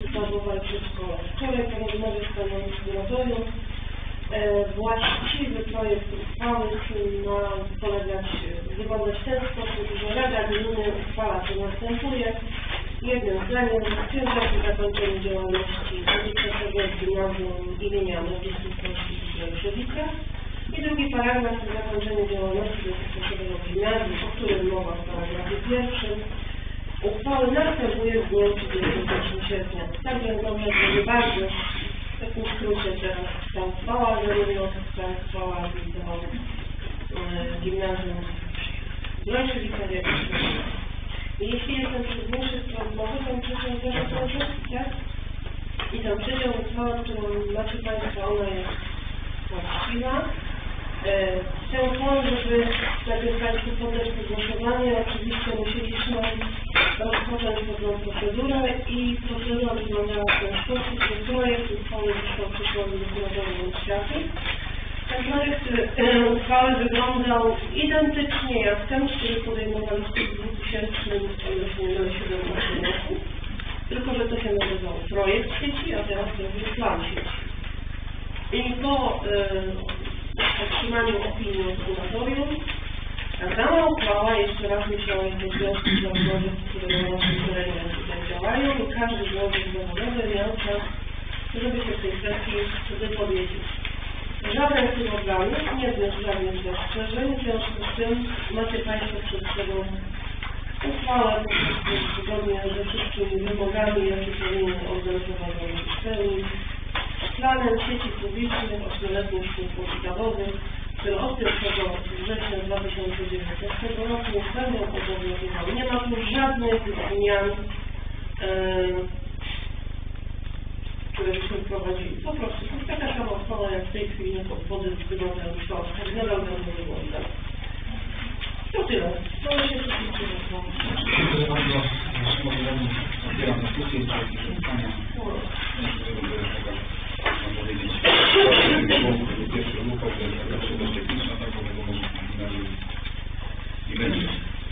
podstawowa i przedszkola. Wczoraj po rozmowie z panem kuratorium właściwy projekt uchwały ma wyglądać w ten sposób, że Rada Gminy uchwala, co następuje. Jednym zdaniem stwierdza zakończenie działalności dotychczasowego gimnazjum imienia Młodzieży w Rzeszowicach. I drugi paragraf to zakończenie działalności dotychczasowego gimnazjum, o którym mowa w paragrafie pierwszym. Uchwały następuje w dniu 31 sierpnia. Tak więc dobrze, żeby bardzo w takim skrócie teraz tam chwała zarówno chwała do gimnazjum w Rzeszowicach, jak i jeśli jestem przez dłuższy stron mowy, to muszę też otworzyć, tak? I tą trzecią uchwałę, którą macie Państwo, ona jest właściwa. Chcę uchwałę, żeby najpierw Państwu poddać pod głosowanie. Oczywiście musieliśmy rozpocząć pewną procedurę i procedura wyglądała w ten sposób, że projekt uchwały został przesłany do Kuratorium Oświaty. Ten projekt uchwały wyglądał identycznie jak ten, który podejmowaliśmy w 2017 roku, tylko że to się nazywało projekt sieci, a teraz to jest plan sieci. I po otrzymaniu opinii od kuratorium, ta sama uchwała jeszcze raz musiała iść do związku zawodowym, które na naszym terenie tutaj działają i każdy związek zawodowy miał czas, żeby się w tej kwestii wypowiedzieć. Żaden z tych organów nie wniósł żadnych zastrzeżeń, w związku z tym macie Państwo przed sobą uchwałę zgodnie ze wszystkimi wymogami, jakie powinien organ prowadzący spełnić. Planem sieci publicznych 8-letnich szkół podstawowych, które od 1 września 2019 roku będą obowiązywały. Nie ma tu żadnych zmian, które byśmy wprowadzili. Po prostu to jest taka sama uchwała, jak w tej chwili obwody wyglądają w Polsce. Nadal będą wyglądać. To tyle. To się wszystko rozmawiam. Dziękuję bardzo. Otwieram dyskusję. Pytania. Można powiedzieć, pierwszy ruch, to jest taka przygoda techniczna, tak bo nie będzie.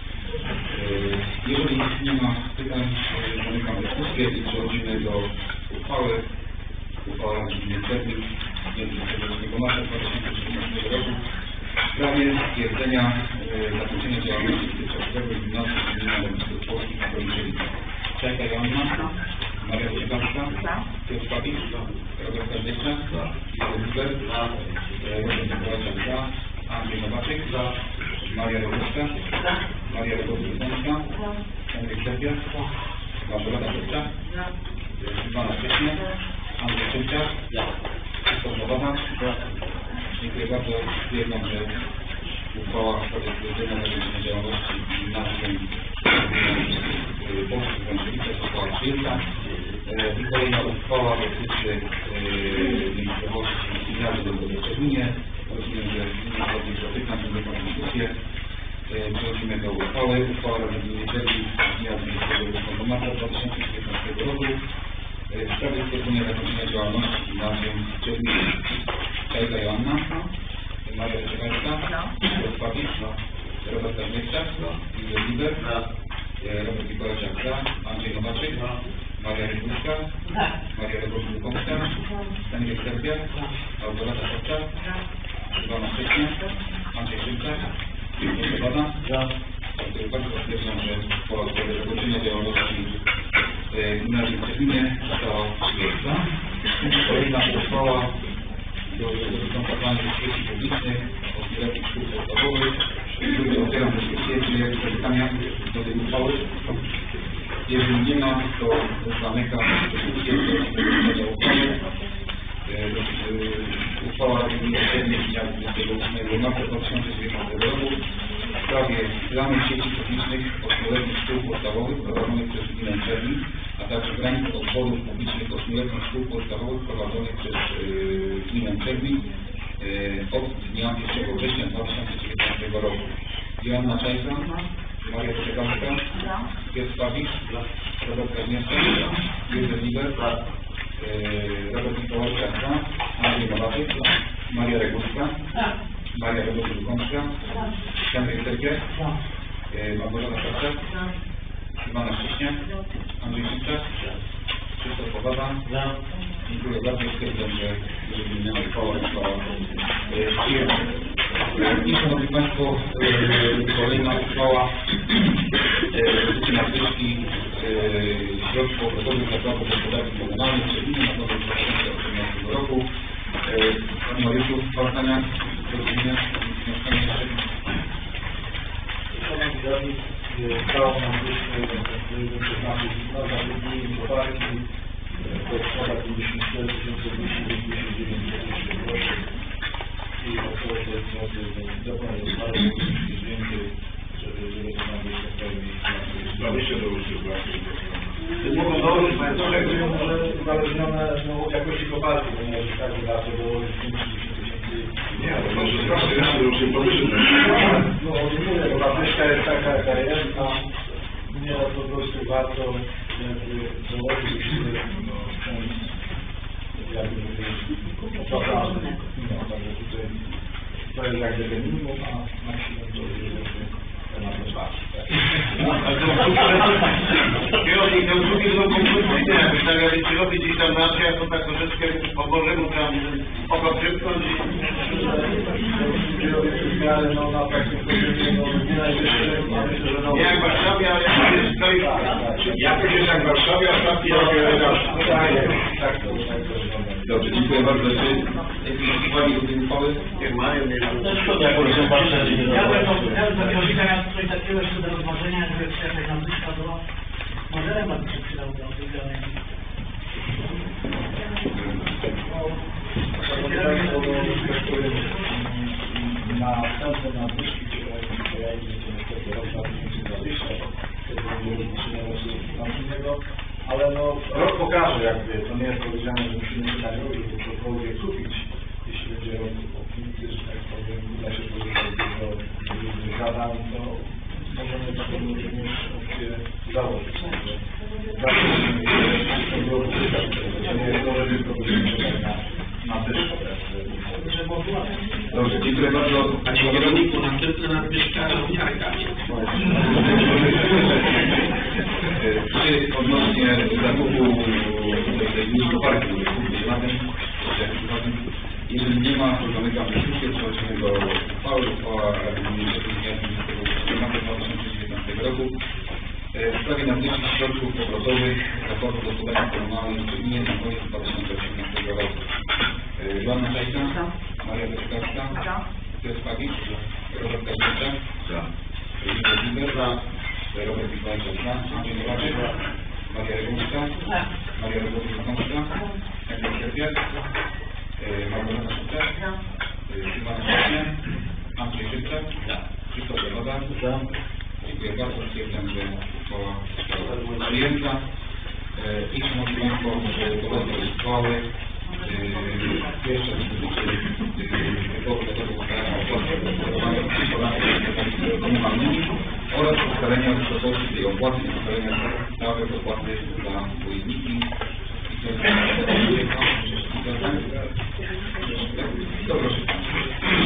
Jeżeli nie ma pytań, zamykam dyskusję i przechodzimy do uchwały. Uchwała w gminie Czernik z 28 marca 2013 roku w sprawie stwierdzenia zakończenia działalności dotychczasowego gimnazjum imienia Młodzieży Polskich na Policzewicach. Czajka Joanna, Maria Wojciechowska, Piotr Papik, Robert Kazdyka, Józef Liber, Robert Mikołajczak, Andrzej Nowaczyk, Maria Roguszka, Maria Roguszka, Henryk Czerpia, Małgorzata Szewczak, Iwana Szcześnia, Andrzej Szymczak, Krzysztof Nowata. Dziękuję bardzo. Stwierdzam, że uchwała w sprawie stwierdzenia zakończenia działalności gimnazjum Polskich w Rzeszowicach została przyjęta. I kolejna uchwała dotyczy miejscowości gimnazjum w Szczecinie. Rozumiem, że nie ma żadnych zapytań, żeby tę dyskusję. Przechodzimy do uchwały. Uchwała Rady Gminy Czernik z dnia 28 marca 2019 roku w sprawie stwierdzenia zakończenia działalności gimnazjum w Czerninie. Czajka Joanna, Maria Wojciechowska, Piotr Papik, Robert Kazdyka, Józef Liber, Robert Mikołajczak, Andrzej Nowaczyk, Maria Roguszka, Maria Roguszka, Henryk Czerpia, Małgorzata Szewczak, Iwana Szcześnia, Andrzej Szymczak, Krzysztof Nowata. Dziękuję bardzo. Stwierdzam, że uchwała w sprawie zakończenia działalności gimnazjum w Czerninie została przyjęta. Kolejna uchwała dotycząca planu sieci publicznych, 8-letnich szkół podstawowych. Otwieram dyskusję, czy jakieś pytania do tej uchwały. Jeżeli nie ma, to zamykam dyskusję do uchwały. Uchwała Rady Gminy Czernik z dnia 28 marca 2019 roku w sprawie planu sieci publicznych 8-letnich szkół podstawowych prowadzonych przez gminę Czernik, a także granic odborów publicznych 8-letnich szkół podstawowych prowadzonych przez gminę Czernik od dnia 1 września 2019 roku. Joanna Czajka, Maria Wojciechowska, Piotr Papik, Robert Kazdyka, Józef Liber, Robert Mikołajczak, Andrzej Nowaczyk, Maria Roguszka, Maria Roguszka, Henryk Czerpia, Małgorzata Szewczak, Iwana Szcześnia, Andrzej Szymczak, Krzysztof Pogoda. Dziękuję bardzo. Stwierdzam, że gminna uchwała została przyjęta. I szanowni Państwo, kolejna uchwała dotyczy nadwyżki środków obrotowych zakładów gospodarki komunalnej w Szczecinie na rok 2018 roku. Panie Mariuszu, Bartania, do gminy, mieszkanie Szanowni Radni, całą nadwyżkę przeznaczyć na zatrudnienie gospodarki to kwota 54 299 groszy i około 4 zł dokładnie zostało więcej, żeby to nadwyżkę w pełni Zależy do użycia. mogą dołożyć, to może uzależnione od jakości koparki, bo nie jest tak, że da się dołożyć 50 tysięcy. Nie, to może strasznie jeszcze już się powyżej. No, mówię, bo nadwyżka jest taka, jaka jest, a nie po prostu warto dołożyć usiły jakby naprawdę. No, także tutaj to jest jak gdyby minimum, a maksimum to jest na to patrz. Kierownik nauczyciel są konkurencyjne, jakby stawiali się robić gdzieś tam na wsiach, to tak troszeczkę po Bożemu tam oko przypnąć Ale no na takim poziomie, no nie najwyższe, ja myślę, że nie jak w Warszawie, ale jak stoi Jakoś jest jak w Warszawie, a stawki tak to Dobrze, dziękuję bardzo. Czy jakieś uwagi do tej uchwały? jak mają, nie Ja bym miał coś takiego jeszcze do rozważenia, żeby jakaś nadwyżka była. Może remat by się przydał do odwiedzionej. Na następne nadwyżki, które pojawi się niestety rok 2020, kiedy będzie rozliczenie rocznego, ale no rok pokaże, jakby to nie jest powiedziane, że musimy się tak robić, żeby cokolwiek kupić, jeśli będzie rok optymity, że tak powiem, uda się pozyskać dużo różnych zadań, to możemy taką również opcję założyć. To było pozyskać, to nie jest to, że tylko będziemy czekać na dyszkę. Dobrze, dziękuję bardzo. Panie kierowniku, następna nadwyżka równiarka. Czy odnośnie zakupu tej niskoparki, jeżeli nie ma, to zamykam dyskusję, przechodzimy do uchwały. Uchwała Gminy Szczecin 2019 roku w sprawie nadwyżki środków obrotowych zakładów gospodarki komunalnej w Szczecinie na koniec 2018 roku. Joanna Czajka, Maria Deszkowska, Piotr Pawik, Robert Kaźmierczak, Lidia Zimber, Robert Wiślajczak, Andrzej Nowaczek, Maria Regulska, Maria Regulska, Jacek Sierpiak, Małgorzata Szybczak, Iwana Szybczak, Andrzej Szybczak, Krzysztof Pogoda. Dziękuję bardzo. Stwierdzam, że uchwała została przyjęta. I szanowni Państwo, podobne uchwały. Pierwsza dotyczy typowo ustalenia opłaty gospodarowania komunalnymi oraz ustalenia wysokości tej opłaty i ustalenia stawek opłaty za pojemniki. To proszę Państwa.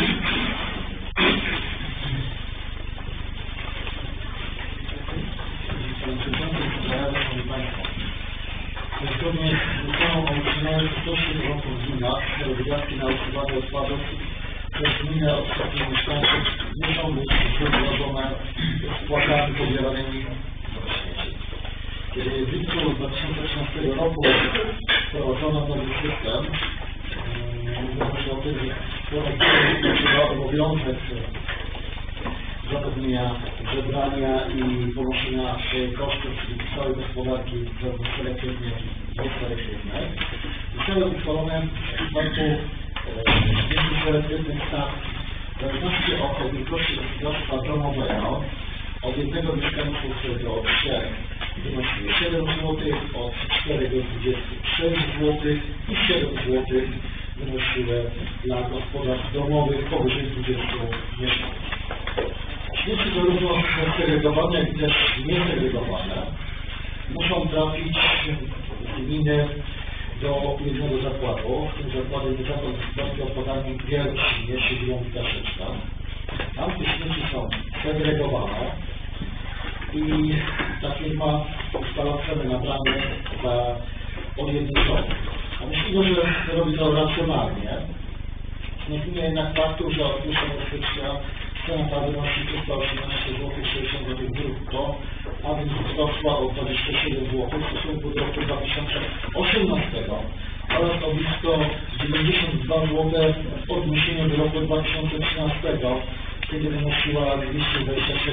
Zgodnie z ustawą o utrzymaniu czystości porządku w gminach, wydatki na usuwanie odpadów przez gminę od wszystkich mieszkańców muszą być zgodne z płatami pobieranymi za śmieci. Kiedy w lipcu 2013 roku wprowadzono nowy system, mówiąc o tym, że obowiązek zapewnienia zebrania i ponoszenia kosztów całej gospodarki zarówno selektywnej, jak i selektywnej. Zostały uchwalone w przypadku selektywnych stawek w zależności od wielkości gospodarstwa domowego od jednego mieszkańców do 3 wynosiły 7 zł, od 4 do 26 zł i 7 zł wynosiły dla gospodarstw domowych powyżej 20 mieszkańców. Śmieci zarówno segregowane, jak i też niesegregowane muszą trafić z gminy do jednego zakładu. W tym zakładzie jest zakład gospodarki odpadami Wielki, siedlą Ptaszeczka. Tam te śmieci są segregowane i ta firma ustala cenę na planie za od jednej strony. A myślimy, że robi to racjonalnie. Nie zmienia jednak faktu, że od 1 stycznia cena ta wynosi 318 zł 60 zł brutto, a więc wzrosła o 27 zł w stosunku do roku 2018 oraz o blisko 92 zł w odniesieniu do roku 2013, kiedy wynosiła 226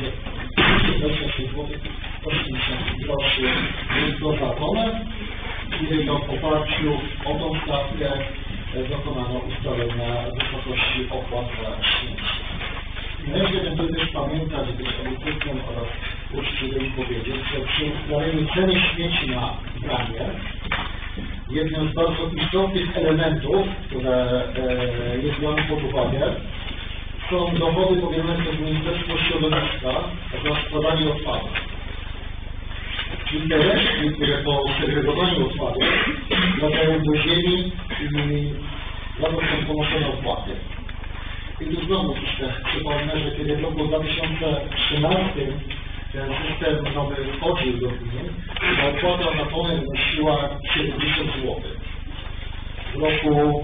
zł 80 groszy brutto za tonę. I to w oparciu o tą stawkę dokonano ustalenia wysokości opłat za śmieci. Należy też pamiętać, być obiektywnym oraz uczciwym powiedzieć, że przy ustaleniu ceny śmieci na bramie jednym z bardzo istotnych elementów, które jest brane pod uwagę, są dochody powielone przez Ministerstwo Środowiska za składanie odpadów. Czyli te resztki, które po segregowaniu odpadów trafiają do ziemi i za to są ponoszone opłaty. I tu znowu przypomnę, że kiedy w roku 2013 ten system nowy wchodził do gmin, ta opłata na tonę wynosiła 70 zł. W roku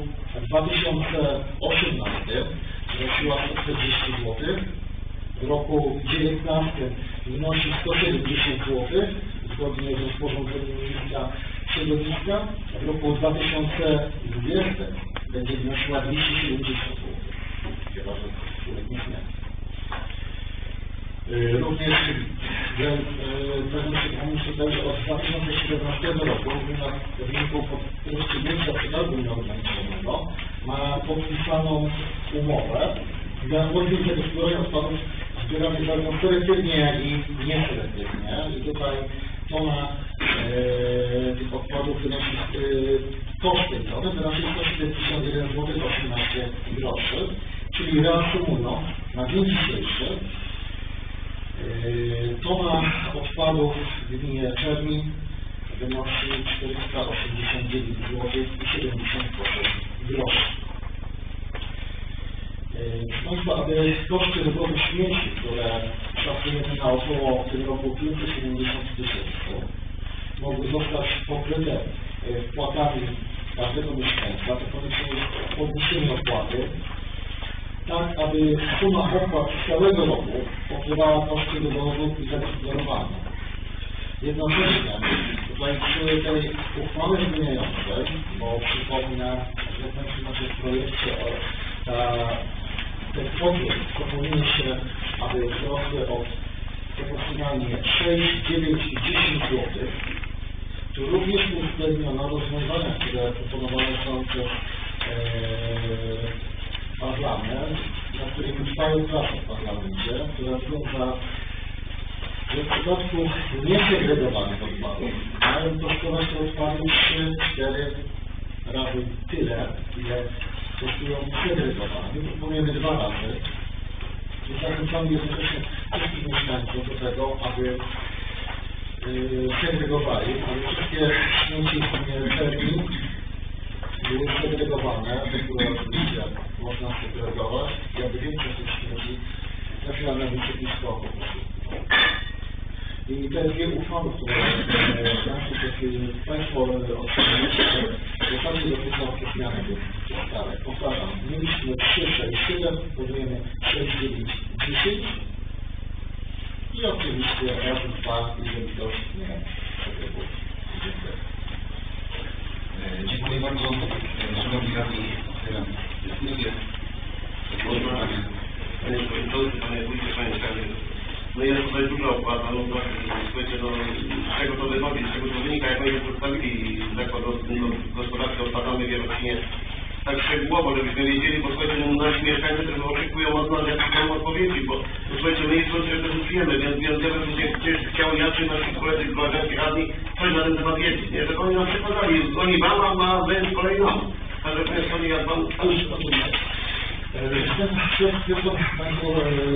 2018 wynosiła 140 zł. W roku 2019 wynosi 170 zł, zgodnie z rozporządzeniem ministra środowiska. W roku 2020 będzie wynosiła 270 zł. Chyba, że nie zmieni. Również pragnę przypomnieć tutaj, że od 2017 roku w wyniku rozstrzygnięcia przetargu nieograniczonego ma podpisaną umowę dla możliwości gospodarowania odpadów zbieranych zarówno selektywnie, jak i nieselektywnie. I tutaj tona tych odpadów wynosi koszty tony wynosi 171 zł 18 groszy, czyli reasumując na dzień dzisiejszy tona odpadów w gminie Czernin wynosi 489 zł i 78 groszy. Proszę Państwa, aby koszty wywozu śmieci, które szacujemy na około w tym roku 570 000, mogły zostać pokryte wpłatami każdego mieszkańca, to konieczne jest podniesienie opłaty, tak aby suma opłat z całego roku pokrywała koszty dowozu i zagospodarowania. Jednocześnie tutaj przy tej uchwale zmieniającej, bo przypomnę, że Państwo macie w projekcie te kwoty proponuje się, aby wzrosły od proporcjonalnie 6, 9 i 10 zł. Tu również uwzględniono rozwiązania, które proponowane są przez parlament, na którym trwają prace w parlamencie, które względa, że w przypadku niesegregowanych odpadów mają kosztować te odpady 3-4 razy tyle, ile kosztują segregowane. My proponujemy 2 razy. I zachęcamy jednocześnie wszystkich mieszkańców do tego, aby segregowali, aby wszystkie śmieci w Czerni były segregowane, które oczywiście można segregować, i aby większość tych śmieci trafiła na wysypisko. I te dwie uchwały, które Państwo otrzymaliście, w zasadzie dotyczą zmiany tych stawek. Powtarzam, mieliśmy 3, 6, 7, budujemy 6, 9, 10 i oczywiście razy 2, jeżeli ktoś nie potrzebuje. Dziękuję. Dziękuję bardzo. Szanowni radni, otwieram dyskusję. Panie Przewodniczący, Panie Wójcie, Panie Skarbie. No jest tutaj duża opłata, no to słuchajcie, no z czego to wychodzi, z czego to wynika, jak oni przedstawili zakład gospodarczy odpadami w Jarocinie tak szczegółowo, żebyśmy wiedzieli, bo słuchajcie, no, nasi mieszkańcy też oczekują od nas jakieś tam odpowiedzi, bo słuchajcie, my ich coś decydujemy, więc ja bym gdzieś chciał, ja czy nasi koledzy z koleżanki radni coś na ten temat wiedzieć, nie? Żeby oni nam przekazali, oni wam, a wy z kolei nam. Także to jest to, jak wam... Państwo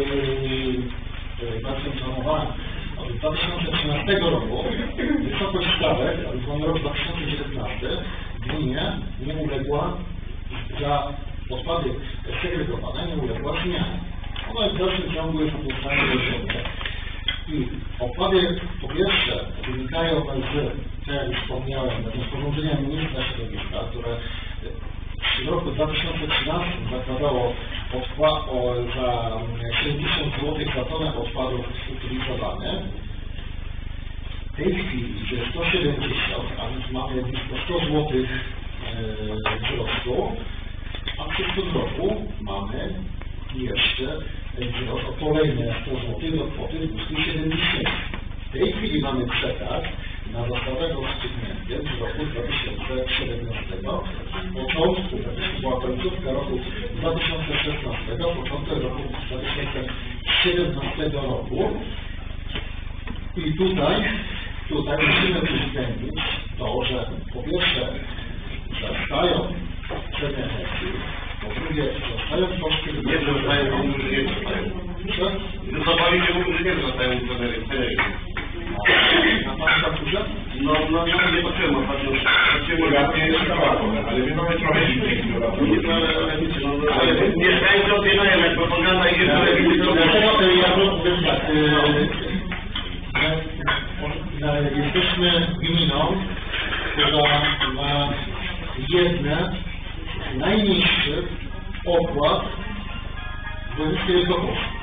bardzo informowałem, od 2013 roku wysokość stawek, ale rok 2019 gminie nie uległa za odpady segregowane, nie uległa zmianie. Ona jest w dalszym ciągu jest uzyskana do siebie. I opłady po pierwsze wynikają z tak jak już wspomniałem, rozporządzenia ministra środowiska, które w roku 2013 zakładało za 70 zł za tonę odpadów strukturyzowane. W tej chwili jest 170, a więc mamy blisko 100 zł wzrostu, a w przyszłym roku mamy jeszcze wzrost o kolejne 100 zł do kwoty 270. W tej chwili mamy przetarg na dostawę rozstrzygniętym w roku 2017, początku, to była końcówka roku 2016, początek roku 2017 roku. I tutaj musimy uwzględnić to, że po pierwsze wzrastają ceny energii, po drugie wzrastają koszty Nie wzrastają, bo mówią, że nie wzrastają. Wycofali się, mówią, że nie wzrastają ceny energii. Na pan fakturze? No nie patrzyłem ostatnio. Ja nie jest ale my mamy trochę innych Ale mieszkańcy odbierają, jak propaganda idzie do lewicy, to jesteśmy gminą, która ma jedne z najniższych opłat w województwie wielkopolskim.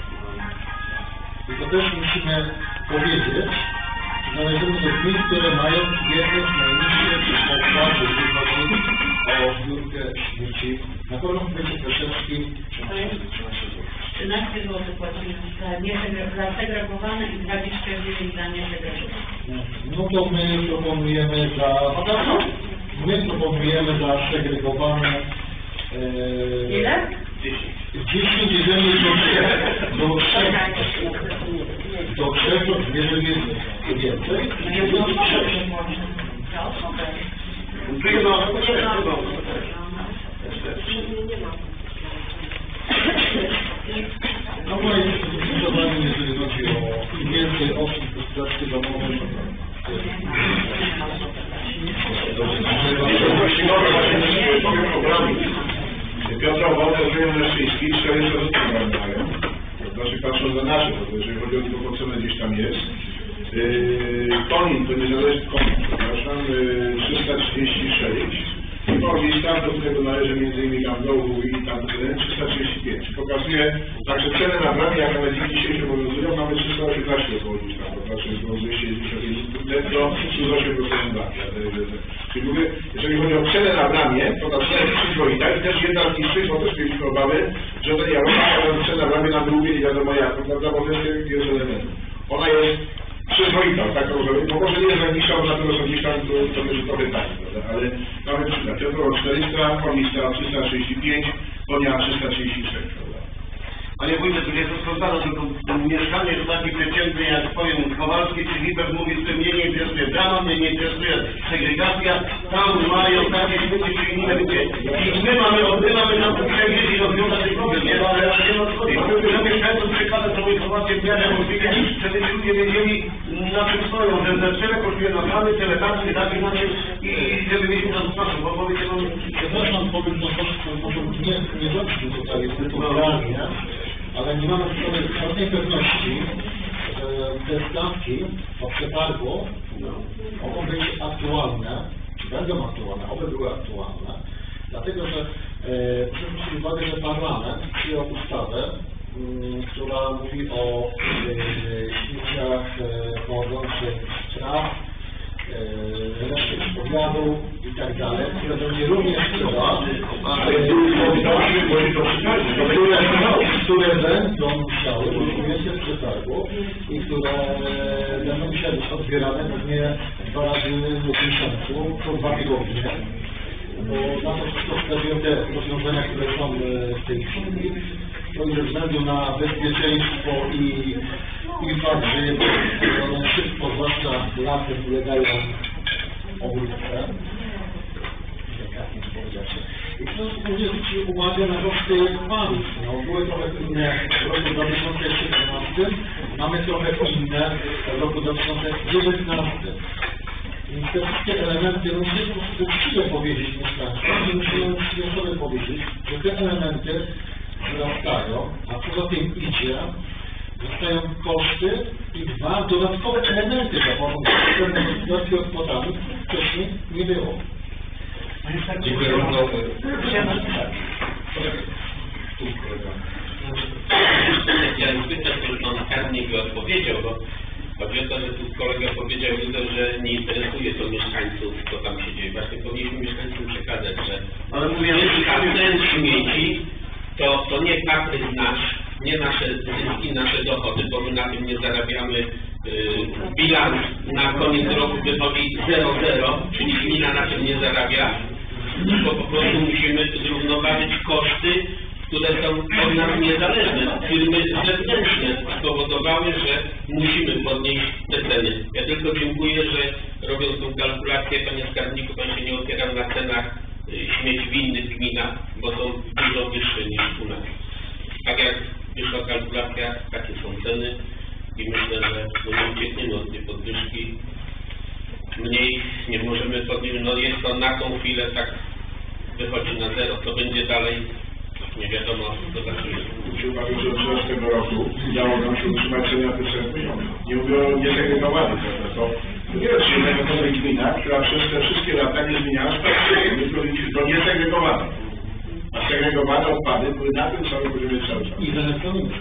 I to też musimy powiedzieć, że należymy do gmin, które mają jedne z najniższych opłat, jeżeli chodzi o zbiórkę śmieci. Na pewno w powiecie Kaszewskim 13 zł płacimy za segregowane i 29 za niesegregowane. no to my proponujemy za segregowane Ile? 10, jeżeli do 3 to więcej. No bo jest zdecydowanie, jeżeli chodzi o im więcej osób w gospodarstwie domowym, Piotra Wodę, Żyją Leszyński, 400 zł mają. Znaczy patrząc na nasze, to jeżeli chodzi o tylko cenę gdzieś tam jest. Konin, to niezależny Konin, przepraszam, 336. Norwista, do którego należy m.in. Gamdołu i tam 335. Pokazuje, także ceny na bramie, jak nawet dzisiaj się obowiązują, mamy 318 zł tam, to znaczy było 290 netto, plus 8% bramia. Czyli mówię, jeżeli chodzi o cenę na bramie, to ta cena jest przyzwoita i też jedna z niższych, bo też mieliśmy obawy, że ten Jarosław cena na bramie nam długie, nie wiadomo jak, prawda, bo to jest element. Ona jest przyzwoita, tak rozumiem, bo może nie jest najniższa, bo na pewno są gdzieś tam to też trochę taniej, ale mamy przykład, Piotrowo 400, Komista 335, Konia 336, prawda? Panie wójcie, tu jest rozpoznano, tylko mieszkanie to taki przeciętny, jak powiem, Kowalski czy Hiper mówi, że mnie nie interesuje drama, mnie nie interesuje segregacja, tam mają takie śmieci czy inne ludzie. I my mamy na to przewidzieć i rozwiązać ten problem, nie? Ale nie ma zgody. Że mieszkańcom przekazać tą informację w miarę możliwie, żeby ci ludzie wiedzieli, na czym stoją, że tyle kosztuje nagramy, tyle tak, inaczej i żeby mieli na to bo powiecie, no... Przepraszam, powiem, że może nie zabrzmi tutaj wypowiedzialnie, ale nie mamy żadnej pewności, że te stawki o przetargu mogą być aktualne, czy będą aktualne, oby były aktualne, dlatego że proszę zwrócić uwagę, że Parlament przyjął ustawę, która mówi o śmieciach pochodzących z traw, reszty powiatu i tak dalej, które będzie również które będą musiały być w przetargu i które będą musiały być odbierane pewnie 2 razy w miesiącu, co 2 tygodnie. Bo na to wszystko wskazują te rozwiązania, które są w tej chwili. To ze względu na bezpieczeństwo i fakt, że one szybko, zwłaszcza latem, ulegają obróbce. I to również zwrócił uwagę na koszty paliw. No, były trochę inne w roku 2017, mamy trochę inne w roku 2019. Więc te wszystkie elementy, musimy uczciwie powiedzieć mieszkańcom, musimy uczciwie sobie powiedzieć, że te elementy wzrastają, a poza tym idzie, Zostają koszty i 2 dodatkowe elementy zapocząć pewne gospodarki odpadami wcześniej nie było. Dziękuję bardzo. Chciałem pytać, że pan skarbnik odpowiedział, bo chodzi o to, że tu kolega powiedział, że nie interesuje to mieszkańców, co tam się dzieje. Właśnie powinniśmy mieszkańcom przekazać, że jeśli ten śmieci, to nie kaprys nasz, nie nasze zyski, nasze dochody, bo my na tym nie zarabiamy. Bilans na koniec roku wychodzi 0,0, czyli gmina na tym nie zarabia, tylko po prostu musimy zrównoważyć koszty, które są od nas niezależne. Firmy zewnętrzne spowodowały, że musimy podnieść te ceny. Ja tylko dziękuję, że robiąc tą kalkulację, panie skarbniku, pan się nie opierał na cenach śmieci w innych gminach, bo są dużo wyższe niż u nas. Tak jak wyszła kalkulacja, takie są ceny i myślę, że nie uciekniemy od tej podwyżki. Mniej nie możemy podnieść, no jest to na tą chwilę tak wychodzi na 0, co będzie dalej, nie wiadomo, co zacznie. Musimy pamiętać, że od 13 roku udało nam się utrzymać ceny na te 3 miliony. Nie mówię o niesegregowanych, to nie jest jednego w gmina, która przez te wszystkie lata nie zmieniała statystyki. My wprowadziliśmy to niesegregowane. A segregowane odpady były na tym samym poziomie cały czas. I zaleconymi.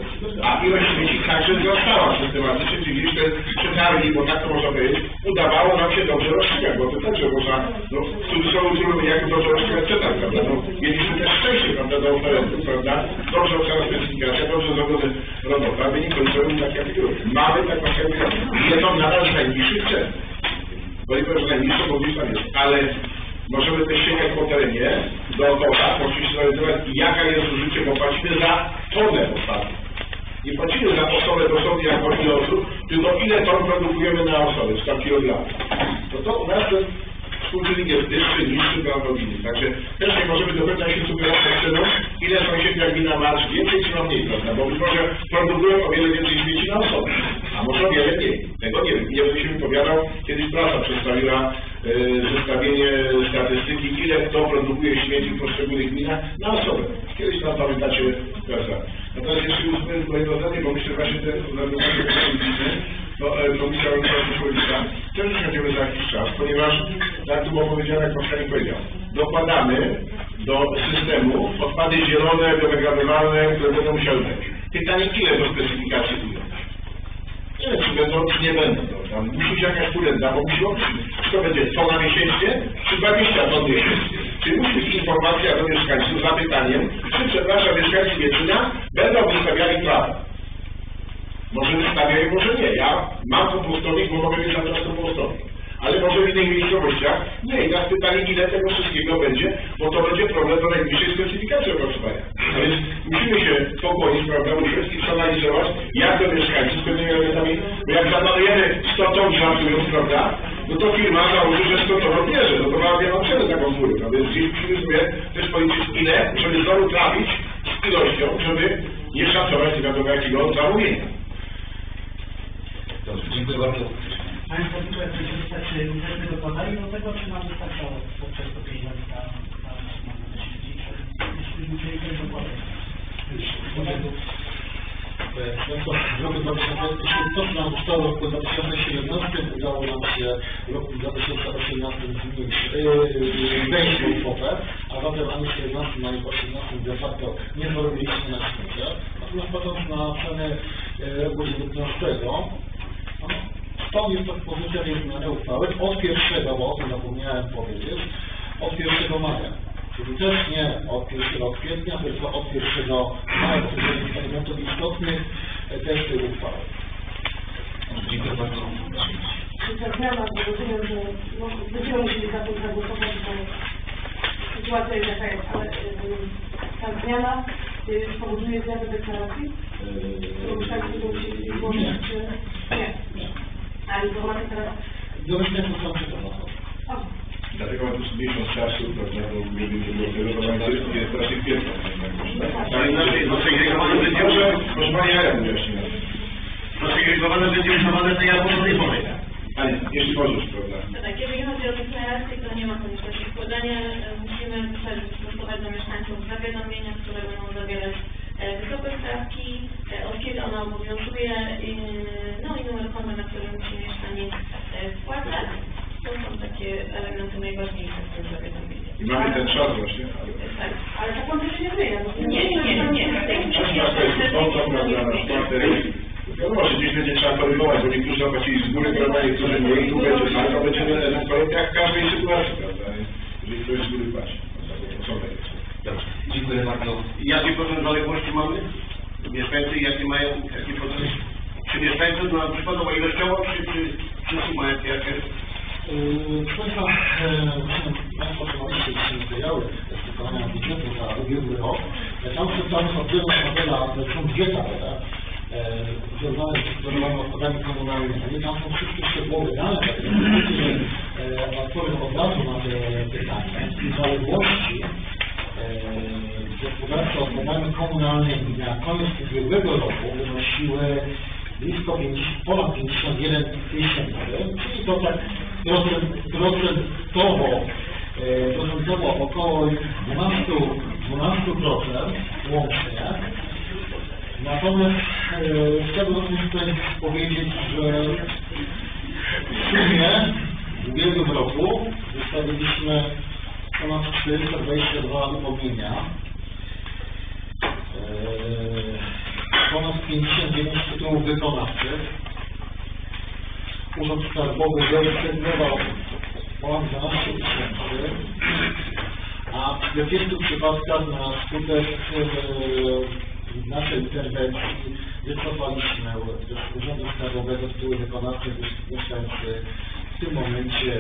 A ilość śmieci także wzrastała systematycznie, czyli gdzieś te przetargi, bo tak to można powiedzieć, udawało nam się dobrze rozstrzygać, bo to także można, no w cudzysłowie jak dobrze rozstrzygać przetarg, prawda? No, mieliśmy też szczęście, prawda, do oferentów, prawda? Dobrze opisana specyfikacja, dobrze zrobiony robota, wynik końcowy był taki, jaki był. Mamy tak właśnie jedną nadal z najniższych cen. Bo nie powiem, że najniższą, bo gdzieś tam jest, ale możemy też sięgać po terenie dookoła, oczywiście zrealizować, jaka jest zużycie, bo płacimy za tonę odpadów. Nie płacimy za osobę dosłownie jak chodzi o osób, tylko ile ton produkujemy na osobę, 100 kg. To u nas ten współczynnik jest wyższy, niższy, plan rodziny. Także też nie możemy do końca się sugerować ceną, ile sąsiednia gmina ma więcej czy ma mniej, prawda? Bo być może produkują o wiele więcej śmieci na osobę, a może o wiele mniej. Tego nie wiem. Nie będę się wypowiadał, kiedyś prasa przedstawiła zestawienie statystyki, ile kto produkuje śmieci w poszczególnych gminach na osobę. Kiedyś tam pamiętacie prasa. Natomiast jeśli uznamy kolejne zdanie, bo myślę właśnie te nawiązanie do Komisja Rolnictwa Środowiska też już będziemy za jakiś czas, ponieważ, tak tu było powiedziane, jak Pan powiedział, dokładamy do systemu odpady zielone, biodegradowalne, które będą musiały być. Pytanie, ile do specyfikacji ująć? Nie wiem, czy będą, czy nie będą. Tam musi być jakaś kurenta, bo musi być, czy to będzie tona miesięcznie, czy 20 ton miesięcznie. Czyli musi być informacja do mieszkańców z zapytaniem, czy, przepraszam, mieszkańcy Wieczyna będą wystawiali prawo. Może wystawiają, może nie. Ja mam kompostownik, bo mogę mieć na czas kompostownik. Ale może w innych miejscowościach nie. I nas pytanie, ile tego wszystkiego będzie, bo to będzie problem do najbliższej specyfikacji opracowania. A więc musimy się pokłonić, prawda, usiąść i przeanalizować, jak to mieszkańcy z pewnymi elementami, bo jak zapanujemy 100 ton żartując, prawda, no to firma założy, że 100 ton odbierze, no to ma wielką cenę taką górę, prawda, więc gdzieś musimy sobie też powiedzieć ile, żeby znowu trafić z ilością, żeby nie szacować nie wiadomo jakiego zamówienia. Dobrze, dziękuję bardzo. Państwo tutaj chcecie dostać konkretnego badania do tego, czy nam wystarczało poprzez to pieniądze na jeśli musieli coś dokładać? W roku 2017, to co nam zostało w roku 2017, udało nam się w roku 2018 wejść w kwotę, a zatem ani 17, ani 18 de facto nie zarobiliśmy na śmiecie. Natomiast patrząc na cenę roku 2019, stąd jest to pozycja zmiany uchwały od 1, bo o tym zapomniałem powiedzieć, od 1 maja. Czyli też nie od 1 kwietnia, tylko od 1 maja, to jest elementów istotnych też tej uchwały. Dziękuję bardzo. Czy ta zmiana, bo rozumiem, że będziemy musieli za to zagłosować, bo sytuacja jest jaka jest, ale ta zmiana spowoduje zmianę deklaracji? Mieszkańcy będą musieli złożyć, czy nie? A informacja teraz... Do mieszkańców są przygotowane. Dlatego mam tu miesiąc czasu, prawda, bo jest raczej pierwsza. Tak, inaczej, no segregowane będzie, proszę Pani, ja wyjaśnię. No segregowane będzie uznawane to ja po tej pory. Ale jeśli możesz, prawda. Tak, jeżeli chodzi o deklarację, to nie ma konieczności składania. Musimy stosować do mieszkańców zawiadomienia, które będą zawierać wysokość stawki, od kiedy ona ona obowiązuje, no i numer konta, na którym musi mieszkanie spłacać. To są takie elementy najważniejsze w tym, żeby to wiedzieć. I mamy ten czas właśnie. Tak. Ale ta konta się nie zmienia. Nie. Wiadomo, że gdzieś będzie trzeba korygować, bo niektórzy zapłacili z góry, prawda, niektórzy nie, i tu będzie tak, to będzie ewentualnie jak w każdej sytuacji, prawda, jeżeli ktoś z góry płaci. Co to jest? Dobrze, dziękuję bardzo. Jaki procent zaległości mamy? Mieszkańcy jakie mają, jaki procent? Czy mieszkańcy na przykładowo ilościowo, czy suma jakie? Proszę Państwa, Państwo otrzymaliście dzisiaj materiały z wykonania budżetu za ubiegły rok. Tam przedstawiam oddzielną tabela, są dwie tabele, związane z odpadami komunalnymi. Tam są wszystkie szczegółowe dane, że odpowiem od razu na te pytanie. Zaległości w gospodarce odpadami komunalnymi na koniec ubiegłego roku wynosiły blisko ponad 51 tysięcy, czyli to tak procentowo około 12% łącznie. Natomiast chciałbym również tutaj powiedzieć, że w sumie w ubiegłym roku wystawiliśmy ponad 422 upomnienia. Ponad 59 tytułów wykonawczych. Urząd Skarbowy wyegzekwował ponad 12 tysięcy, a w 40 przypadkach na skutek naszej interwencji wycofaliśmy z Urzędu Skarbowego tytuły wykonawcze, gdyż mieszkańcy w tym momencie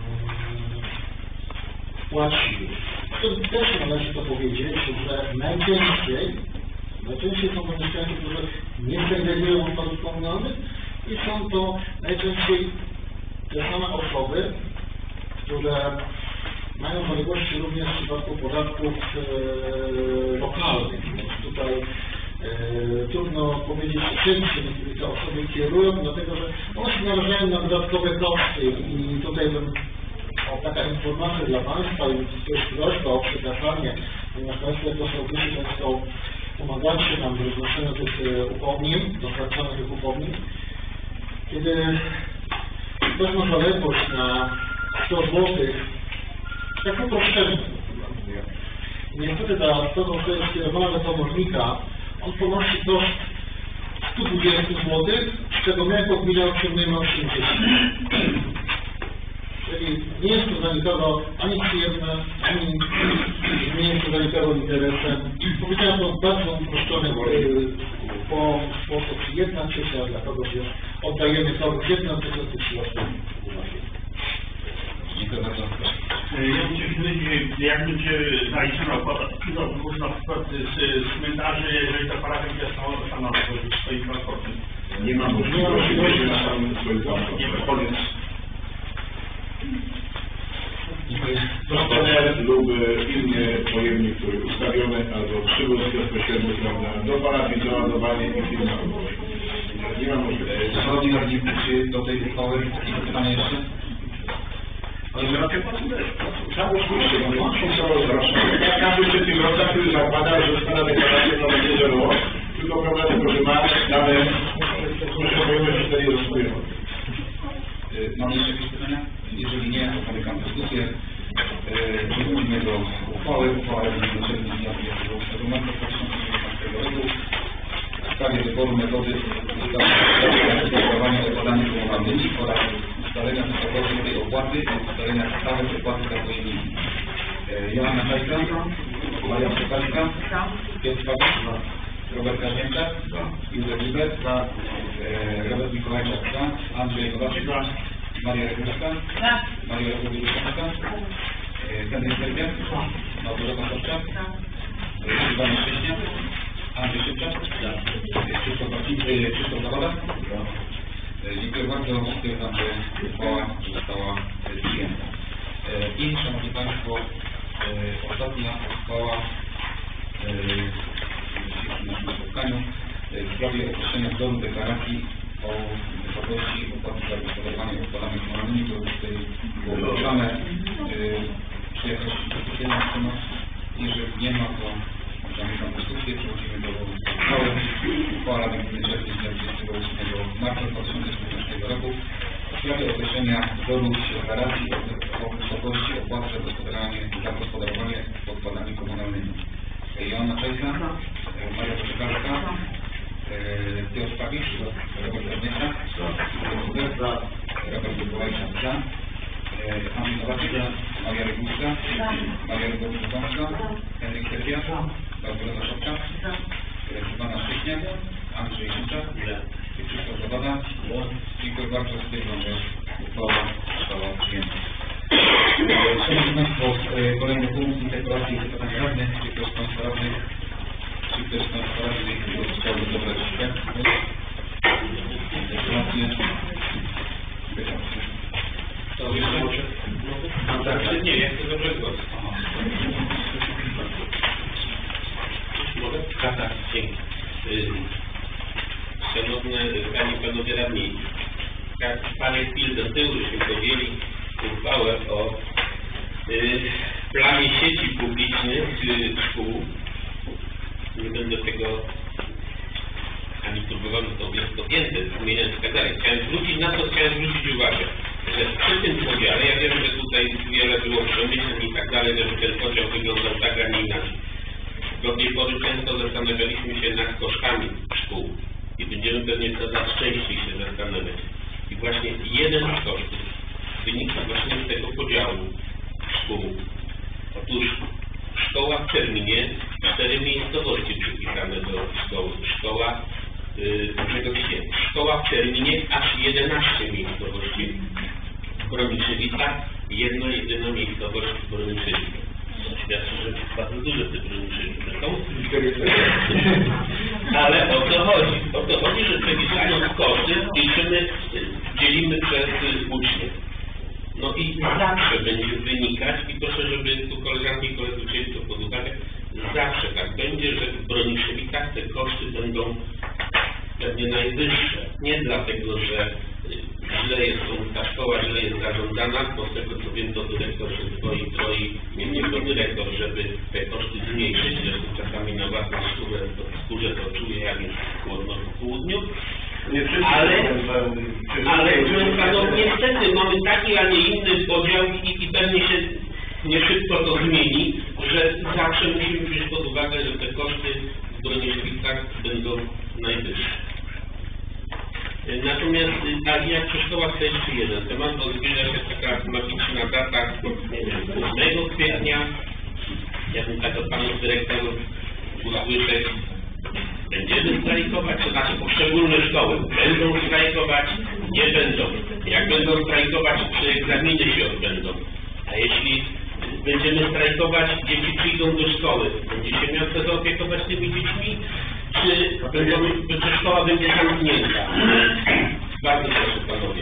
płacili. To też należy to powiedzieć, że najczęściej są to mieszkańcy, którzy nie segregują odpadów komunalnych i są to najczęściej te same osoby, które mają zaległości również w przypadku podatków lokalnych. Więc tutaj trudno powiedzieć, czym się te osoby kierują, dlatego że one się narażają na dodatkowe koszty i tutaj taka informacja dla Państwa i to jest prośba o przekazanie, ponieważ Państwo jako sołtysi często pomagacie nam w roznoszeniu tych upomnień, dostarczaniu tych upomnień. Kiedy ktoś ma zaległość na 100 zł, tak uproszczenie. Niestety ta strona, która jest skierowana do komornika, on ponosi koszt 120 zł, z czego my jako gmina otrzymujemy 80. Czyli nie jest to dla nikogo ani przyjemne, ani nie jest to dla nikogo interesem. Powiedziałem to w bardzo uproszczony sposób. Jedna trzecia dla kogoś jest, oddajemy komuś 1/3 tych środków. Dziękuję bardzo. Ja bym chciał wiedzieć, jak będzie zaliczona opłata na przykład z cmentarzy, jeżeli ta parafia jest sama swoim transportem. Nie ma możliwości wejścia na samym swoim transporcie. Koniec. Kontener lub inny pojemnik, który ustawiony albo przywóz bezpośredni, prawda, do parafii, załadowanie i firma. Nie ma możliwości. Szanowni radni, czy do tej uchwały jakieś pytania jeszcze? Tak, oczywiście, no łącznie są rozroczone. Każdy przedsiębiorca, który zakłada, że składa deklarację, to będzie zero, tylko prawda, tylko że ma dane, które obejmują się nie rozwoju. Mamy jeszcze jakieś pytania? Jeżeli nie, to zamykam dyskusję. Przechodzimy do uchwały. Uchwała Rady Gminnej z dnia 28 marca 2019 roku w sprawie wyboru metody gospodarowania odpadami komunalnymi oraz ustalenia wysokości tej opłaty i ustalenia stałej opłaty za pojemniki. Joanna Hajka, Maria Przekalika, Piotr Paweł, Robert Kaźmięczak, Józef Libet, Robert Mikołajczak, Andrzej Kowaczyk, Maria Regulska, Maria Republiczanka, Henryk Serbiak, Małgorzata Sobczak, Iwan Szcześniak, Andrzej Szybczak, Krzysztof Zawada. Dziękuję bardzo. Stwierdzam, że uchwała została przyjęta. I szanowni Państwo, ostatnia uchwała w naszym spotkaniu w sprawie określenia wzoru deklaracji o wysokości opłaty za gospodarowanie odpadami komunalnymi, to już tutaj było poruszane. Czy jakaś dyskusja na temat? Jeżeli nie ma, to zamykam dyskusję, przechodzimy do uchwały. Uchwała Rady Gminnej zagospodarowanie odpadami komunalnymi. Joanna Czajka, Maria Przekażka, Piotr Papisz, Robert Radnyka, Robert Wywołajczak za, Andrzej Nowaczyk, Maria Ryguska, Maria Ryguska, Henryk Terpia, Barbara Szopka, Szymana Szcześniak, Andrzej Szymczak, Krzysztof Zawada. Dziękuję bardzo za tej uchwała została przyjęta. Szanowni Państwo, kolejny punkt interpelacji i pytań radnych. Czy ktoś z Państwa radnych chciałby zabrać świadków? Interpelacje? Pytam się. To jeszcze? Tak, nie, ja chcę zabrać głos. Mogę? Tak, dzięki. Szanowne Panie i Panowie Radni, parę chwil do tyłu żeśmy podjęli uchwałę o planie sieci publicznych szkół. Nie będę tego ani próbował to więcej zmieniać i tak dalej. Chciałem zwrócić uwagę, że przy tym podziale, ja wiem, że tutaj wiele było przemyśleń i tak dalej, żeby ten podział wyglądał tak, a nie inaczej. Do tej pory często zastanawialiśmy się nad kosztami szkół i będziemy pewnie coraz częściej się zastanawiać. I właśnie jeden z kosztów wynika właśnie z tego podziału szkół. Otóż szkoła w Czerminie, 4 miejscowości przypisane do szkoły. Szkoła w Czerminie aż 11 miejscowości. W Broniszewicach jedna jedyna miejscowość w Broniszewicach. Świadczy, że bardzo duże te Broniszewicach są. Ale o to chodzi. O to chodzi, że przeliczając koszty dzielimy przez uczniów. No i zawsze będzie wynikać, i proszę, żeby tu koleżanki i koledzy wzięli to pod uwagę, zawsze tak będzie, że w Broniszewicach te koszty będą pewnie najwyższe. Nie dlatego, że ta szkoła źle jest zarządzana, bo z tego co wiem, to dyrektor się troi, nie tylko dyrektor, żeby te koszty zmniejszyć, zresztą czasami na własną skórze to czuje, jak jest chłodno w południu. Ale niestety mamy taki, a nie inny podział i pewnie się nie szybko to zmieni, że zawsze musimy wziąć pod uwagę, że te koszty w Broniszewicach będą najwyższe. Natomiast, jak przy szkołach to jeszcze jeden temat, bo zbliża się taka magiczna data 8 kwietnia. Ja bym tak od panów dyrektorów usłyszeć, będziemy strajkować, to znaczy poszczególne szkoły będą strajkować, nie będą. Jak będą strajkować, czy egzaminy się odbędą. A jeśli będziemy strajkować, dzieci przyjdą do szkoły, będzie się miał kto zaopiekować tymi dziećmi, czy szkoła będzie zamknięta? Bardzo proszę panowie.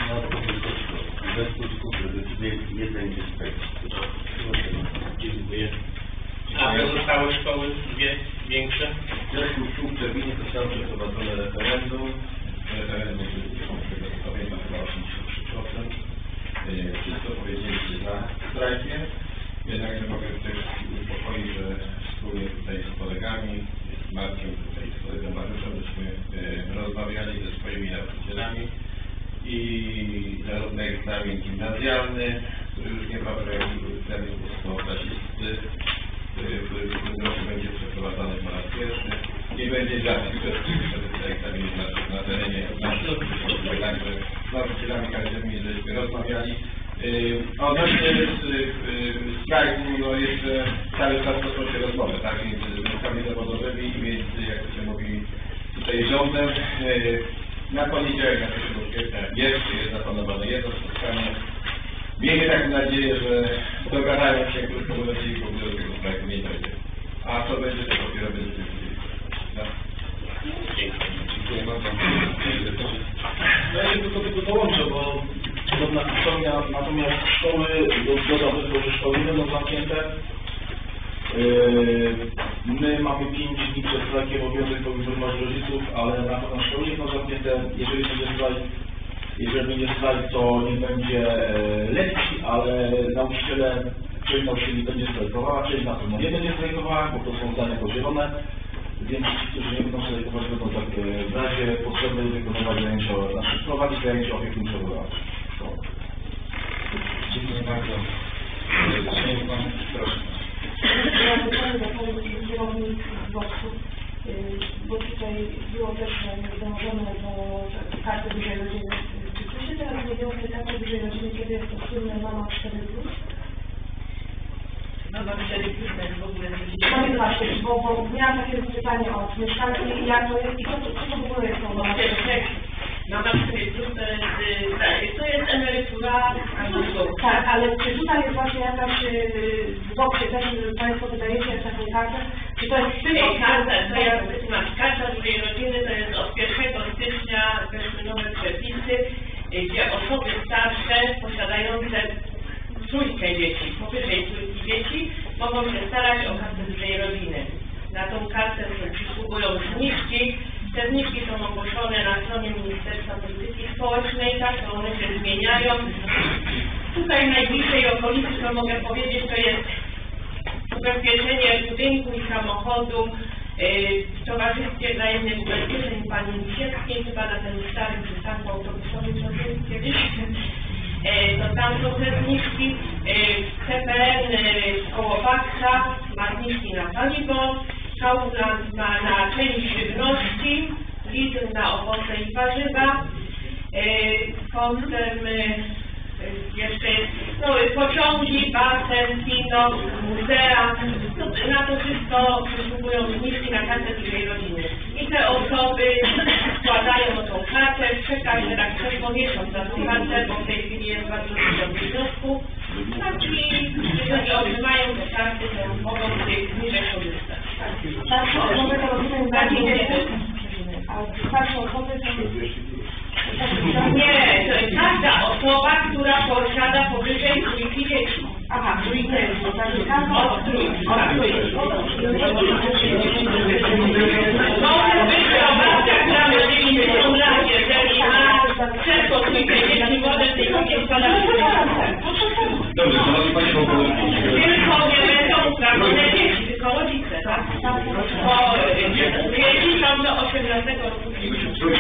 Dziękuję. A pozostałe szkoły, dwie większe? W związku z tym w Czerwinie zostało przeprowadzone referendum. Referendum pamiętam chyba 83%. Wszyscy powiedzieliście za strajkiem. Jednakże mogę też uspokoić, że wspólnie tutaj z kolegami, z Markiem, tutaj z kolegą Mariuszem, żeśmy rozmawiali ze swoimi nauczycielami i zarówno egzamin gimnazjalny, który już niebawem egzamin ósmoklasisty, który w tym roku będzie przeprowadzany po raz pierwszy. Nie będzie żadnych uczestników, żeby te egzaminy na terenie naszych, także z nauczycielami akademii żeśmy rozmawiali. Odnośnie strajku, no jeszcze cały czas toczą się rozmowy, tak, między związkami zawodowymi i między, jak to się mówi, tutaj rządem. Na poniedziałek, na 1 kwietnia jest zaplanowane jedno spotkanie. Miejmy taką nadzieję, że dogadają się, krótko mówiąc, i w ogóle do tego strajku nie dojdzie. A co będzie, to dopiero będzie tak? Dziękuję bardzo. Ja się tylko dołączę, bo podobna historia, natomiast szkoły, dodam tylko, że szkoły nie będą zamknięte. My mamy 5 dni przed strajkiem obowiązek poinformować rodziców, ale na pewno szkoły nie będą zamknięte. Jeżeli będzie strajk, to nie będzie lekcji, ale nauczyciele, część nauczycieli będzie strajkowała, część na pewno nie będzie strajkowała, bo to są zdania podzielone. Więc ci, którzy nie będą strajkować, będą tak w razie potrzeby wykonywać zajęcia, znaczy prowadzić zajęcia opiekuńcze w szkołach. Dziękuję bardzo. Szanowni było też dążone do karty dużej rodziny. Czy się teraz nie było karty dużej rodziny, kiedy jest to słynne mama 4+? Mama 4+ to jest w ogóle No i właśnie, bo miałam takie pytanie od mieszkańców, jak to jest i co w ogóle jest to mama 4+? Mama 4+ to jest emerytura. Tak, ale czy tutaj jest właśnie jakaś w boksie też Państwo wydajecie taką kartę? Czy to jest tylko Karta dużej rodziny to jest od 1 stycznia weszły nowe przepisy, gdzie osoby starsze posiadające trójkę dzieci, powyżej trójki dzieci, mogą się starać o kartę dużej rodziny. Na tą kartę przysługują zniżki. Te zniżki są ogłoszone na stronie Ministerstwa Polityki Społecznej, tak, to one się zmieniają. Tutaj w najbliższej okolicy, co mogę powiedzieć, to jest ubezpieczenie budynku i samochodu w Towarzystwie Wzajemnych Ubezpieczeń Pani Lisieckiej, chyba na ten starym przystanku autobusowym, co jest kiedyś. To tam są te zniżki. CPN koło Baksa ma zniżki na paliwo, Kaufland ma na część żywności, Lidl na owoce i warzywa, potem jeszcze jest pociągi, basen, kino, muzea, na to wszystko przysługują zniżki na kartę dużej rodziny. I te osoby składają tą kartę, czeka się tak przez miesiąc na tą kartę, bo w tej chwili jest bardzo dużo wniosków. Tak i jeżeli otrzymają te karty, to mogą tych zniżek korzystać. Starsze osoby to rozumiem bardziej a starsze osoby to... Nie, to jest każda osoba, która posiada powyżej trójki dzieci. Aha, trójkę, to tak jest od trójki. Może być obecna, która jeżeli są lat, jeżeli ma przeszło trójkę dzieci, może tylko nie składać. Dobrze, szanowni Państwo, Tylko nie będą uprawnione dzieci, tylko rodzice, tak? Bo dzieci są do 18 roku życia.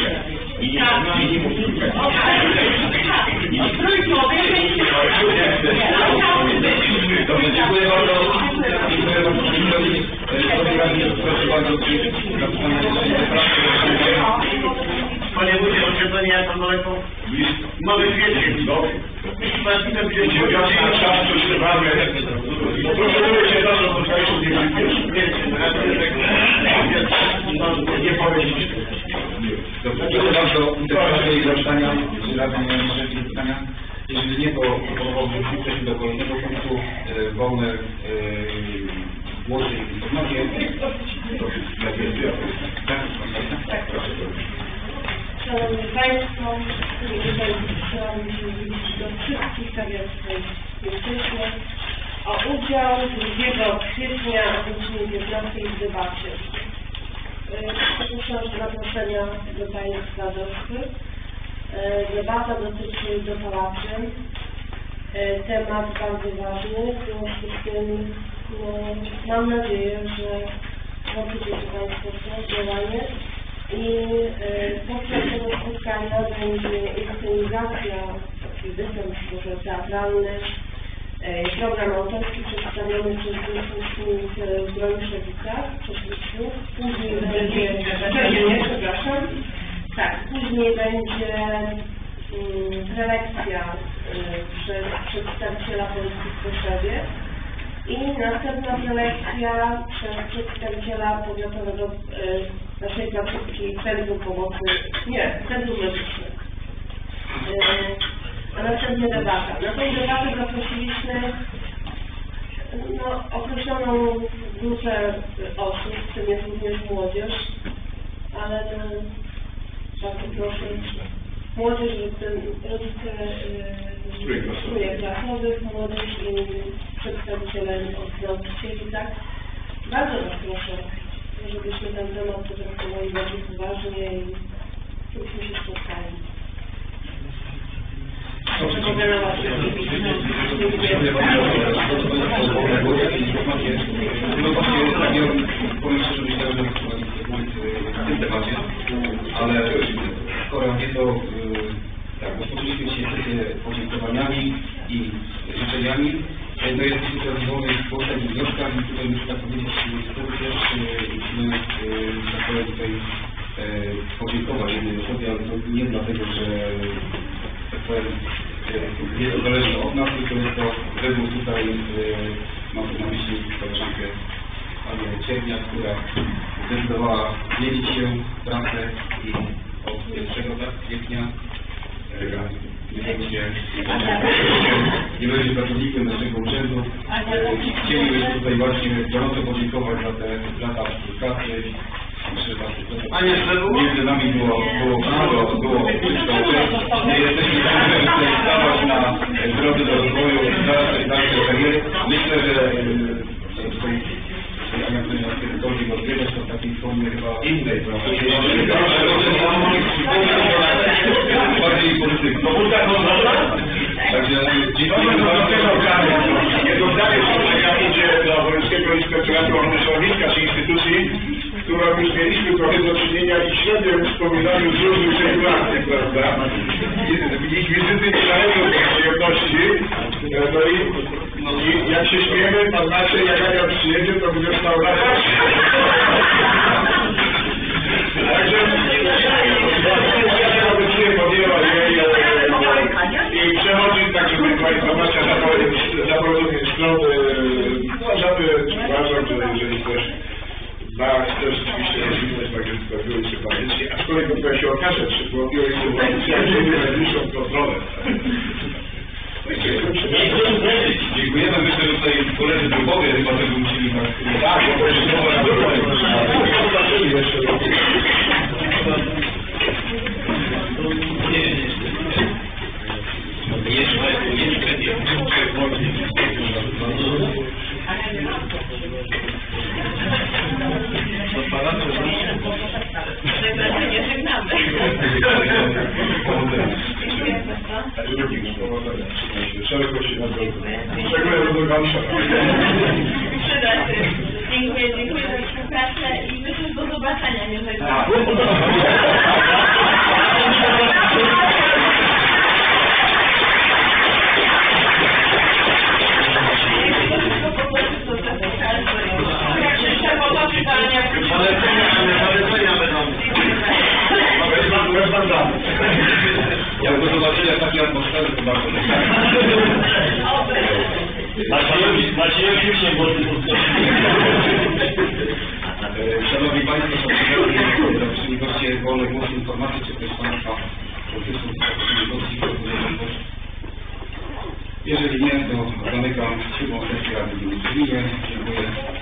Dobrze, dziękuję bardzo. Dziękuję bardzo. Proszę bardzo, Panie wójcie, oświetlenie jak tam daleko? Mamy kwiecień. Proszę się bardzo, nie powiem. Dziękuję bardzo. Interesujące i zapytania. Może jakieś pytania? Jeżeli nie, to proponowałbym przejść do kolejnego punktu. Wolne głosy i informacje. Szanowni Państwo, tutaj chciałabym się zwrócić do wszystkich, tak jak tutaj jesteśmy, o udział 2 kwietnia o godzinie 15 w debacie. Proszę o zaproszenia do Państwa dorosłych. Debata dotyczy dopalaczy. Temat bardzo ważny, w związku z tym mam nadzieję, że włączycie się Państwo w to działanie i podczas tego spotkania będzie inscenizacja, taki występ może teatralny, program autorski przedstawiony przez uczniów w Broniszewicach, przez uczniów. Później będzie, przepraszam, tak, później będzie prelekcja przez przedstawiciela Polski w Koszewie i następna prelekcja przez przedstawiciela powiatowego naszej placówki Centrum Pomocy, Centrum Medyczne. A następnie debata. Na tą debatę zaprosiliśmy określoną grupę osób, w tym jest również młodzież, ale bardzo proszę młodzież, rodzice strójek klasowych, młodzież i przedstawiciele od nauczycieli, tak? Bardzo Was proszę, żebyśmy ten temat potraktowali bardziej poważnie i żebyśmy się spotkali. Powiem szczerze, myślałem, że w tym temacie, ale skoro nie to rozpoczęliśmy się podziękowaniami i życzeniami, no jest dyskusja rozwojowa z głosem i wnioskami, tutaj muszę tak powiedzieć, to też musimy tak powiem tutaj podziękować jednej osobie, ale to nie dlatego, że tak powiem, jest to zależne od nas, tylko jest to wybór tutaj, mam tu na myśli koleżankę Anię Ciernia, która zdecydowała dzielić się pracę i od 1 kwietnia nie będzie pracownikiem naszego urzędu. Chcielibyśmy tutaj właśnie gorąco podziękować za te lata współpracy. Między nami było wszystko. Nie jesteśmy tam, żeby tutaj stawać na drodze do rozwoju dalszej kariery. Myślę, że tutaj Ania tutaj nas kiedykolwiek odwiedzić, to w takiej formie chyba innej, prawda? Bardziej pozytywnie. Także dziękuję bardzo. Jedno zdanie, że idzie do Wojewódzkiego Inspektoratu Ochrony Środowiska czy instytucji, z którą już mieliśmy trochę do czynienia i średnio w wspominaniu z różnych regulacji, prawda? Ich wizyty nie dają przyjemności. No i jak się śmiemy, pan Maciej, jak Ania przyjedzie, to będzie stał na Także obecnie podjęła jej i przechodzi tak, żeby była informacja za prowadzenie strony. Uważam, że jeżeli ktoś chce rzeczywiście rozwinąć tak, żeby sprawiło się sympatycznie, aczkolwiek tutaj się okaże, czy sprawiło się sympatycznie, jak się najbliższą kontrolę. Dziękujemy, myślę, że tutaj koledzy drugowie chyba tego musieli tak, bo to jest nowe na zobaczyli jeszcze. Nie żegnamy. Szerokości na drodze. Szczególnie do Gansza. Dziękuję za współpracę i myślę, że do zobaczenia, nie Jak do zobaczenia takiej atmosfery, to bardzo Maciejowi się Szanowni Państwo, szanowni goście wolnej głosu informacji, czy ktoś z Państwa jeżeli nie, to zamykam 7. sesję Rady Gminy. Dziękuję.